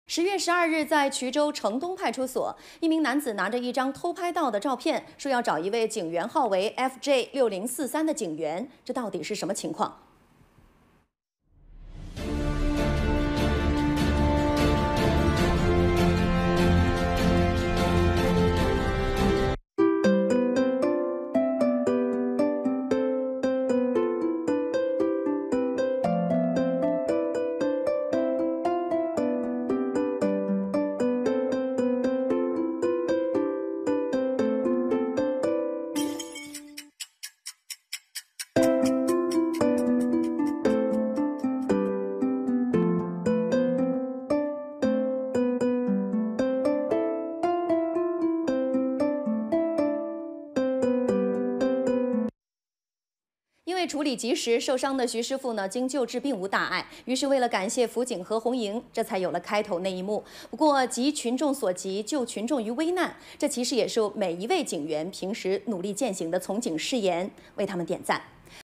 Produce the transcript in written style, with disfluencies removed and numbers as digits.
10月12日，在衢州城东派出所，一名男子拿着一张偷拍到的照片，说要找一位警员号为 FJ6043的警员，这到底是什么情况？因为处理及时，受伤的徐师傅呢经救治并无大碍。于是为了感谢辅警何红莹，这才有了开头那一幕。不过急群众所急，救群众于危难，这其实也是每一位警员平时努力践行的从警誓言，为他们点赞。